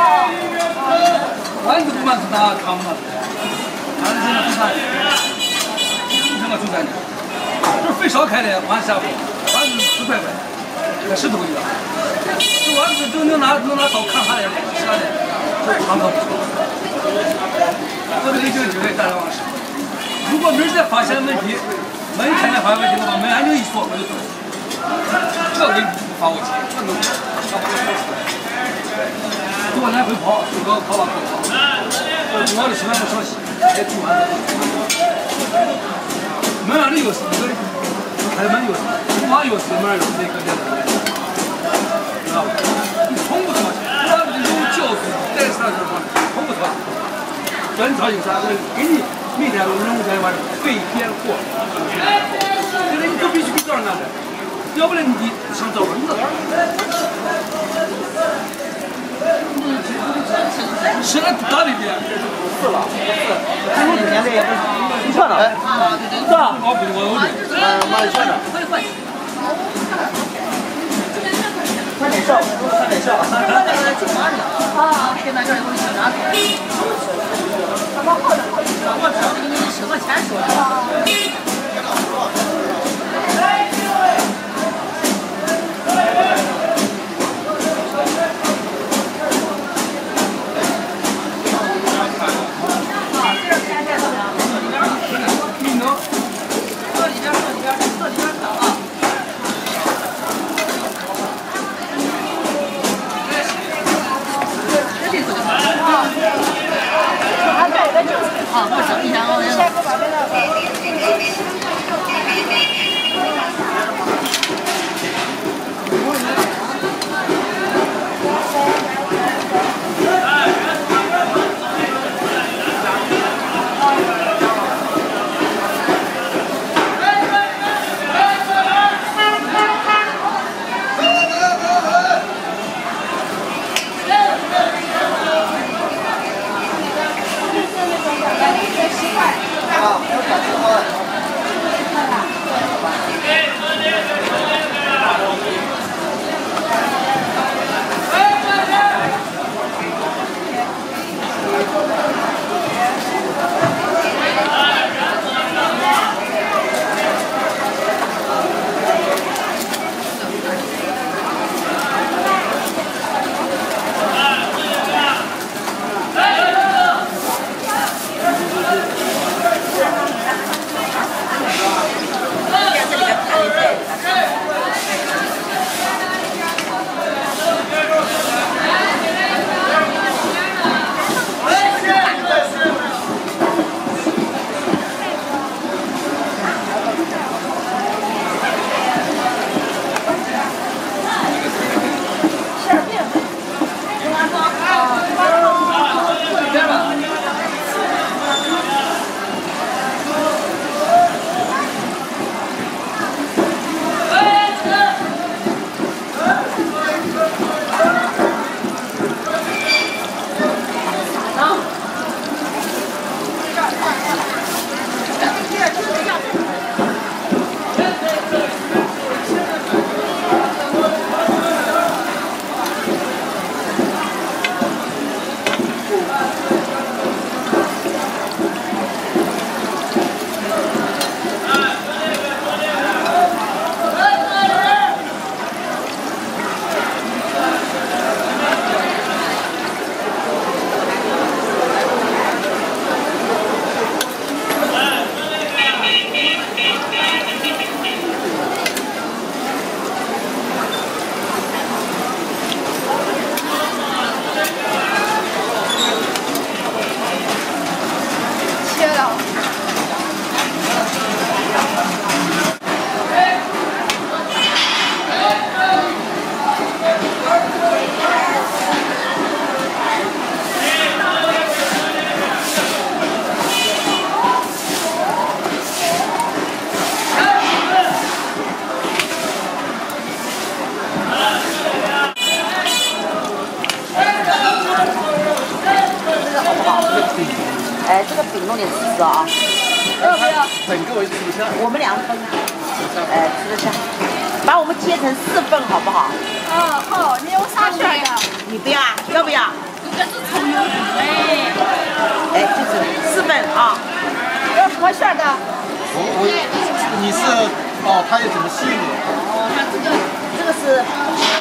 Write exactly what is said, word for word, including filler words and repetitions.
丸子不满是打汤嘛？俺是现在不产，什么主产的？这肥烧开的，丸下锅，丸子四块块，这石头一个。这丸子就能拿能拿刀砍下来，吃下来，这汤可不错。我这个就就给大家往吃。如果明儿再发现问题，没天天发现问题的话，门俺就一锁我就走。这给你发过去，这能多来回跑，就搞跑吧跑跑。我的喜欢不少洗，也煮完了。门上的钥匙，这个开门钥匙，厨房钥匙，门钥匙这个简单，知道吧？你从不掏钱，我这有教训，在啥地方从不掏钱。真掏有啥？给你每天都扔在碗备点货，这个你就必须给这儿拿着，要不然你上这蚊子。吃了大里边，是了，是。今年这也不不算了，是吧？我不我我呃，马里算的。快点笑，快点笑。啊，现在这有小拿子。他妈好的好的，我知道给你收个钱说的。啊，我整一下我也。 哎，这个饼弄点吃吃啊！ 要不要？整个为吃不下。 我们两份。哎，吃得下。把我们切成四份好不好？ 哦好，你有啥选的？ 你不要啊？要不要？ 不哎，就是四份啊。要什么馅的？ 我我你是哦，它有什么馅的？ 哦，那这个这个是。